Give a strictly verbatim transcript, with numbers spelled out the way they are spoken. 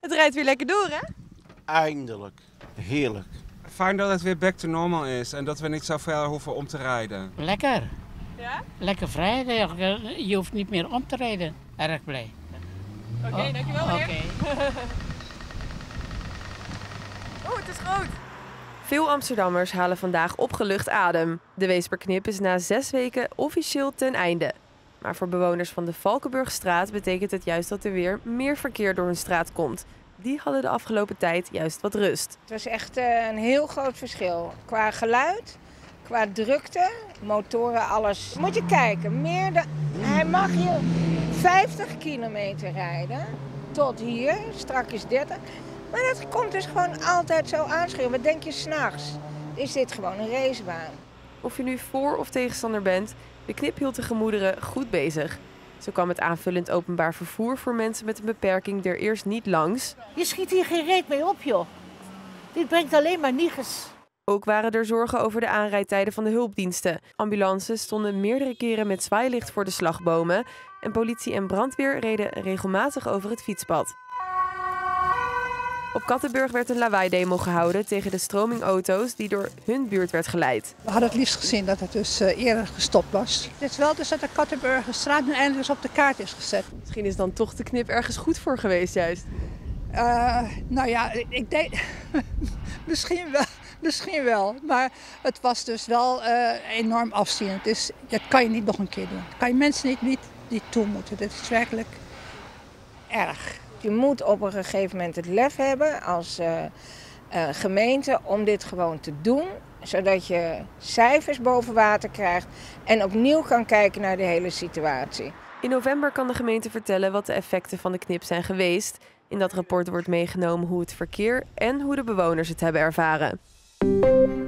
Het rijdt weer lekker door, hè? Eindelijk. Heerlijk. Fijn dat het weer back to normal is en dat we niet zo ver hoeven om te rijden. Lekker. Ja? Lekker vrij. Je hoeft niet meer om te rijden. Erg blij. Oké, okay, dankjewel meneer. Okay. Oh, het is groot. Veel Amsterdammers halen vandaag opgelucht adem. De Weesperknip is na zes weken officieel ten einde. Maar voor bewoners van de Valkenburgstraat betekent het juist dat er weer meer verkeer door hun straat komt. Die hadden de afgelopen tijd juist wat rust. Het was echt uh, een heel groot verschil. Qua geluid, qua drukte, motoren, alles. Moet je kijken, meer de... hij mag hier vijftig kilometer rijden. Tot hier, straks dertig. Maar dat komt dus gewoon altijd zo aanschreeuwen. Wat denk je 's nachts? Is dit gewoon een racebaan? Of je nu voor- of tegenstander bent, de knip hield de gemoederen goed bezig. Zo kwam het aanvullend openbaar vervoer voor mensen met een beperking er eerst niet langs. Je schiet hier geen reet mee op, joh. Dit brengt alleen maar niets. Ook waren er zorgen over de aanrijdtijden van de hulpdiensten. Ambulances stonden meerdere keren met zwaailicht voor de slagbomen. En politie en brandweer reden regelmatig over het fietspad. Op Kattenburg werd een lawaai-demo gehouden tegen de stroming auto's die door hun buurt werd geleid. We hadden het liefst gezien dat het dus uh, eerder gestopt was. Het is wel dus dat de Kattenburgerstraat nu eindelijk eens op de kaart is gezet. Misschien is dan toch de knip ergens goed voor geweest juist. Uh, nou ja, ik, ik denk misschien wel. Misschien wel, maar het was dus wel uh, enorm afzienend. Dus dat kan je niet nog een keer doen. Dat kan je mensen niet, niet, niet toe moeten. Dat is werkelijk erg. Je moet op een gegeven moment het lef hebben als uh, uh, gemeente om dit gewoon te doen. Zodat je cijfers boven water krijgt en opnieuw kan kijken naar de hele situatie. In november kan de gemeente vertellen wat de effecten van de knip zijn geweest. In dat rapport wordt meegenomen hoe het verkeer en hoe de bewoners het hebben ervaren.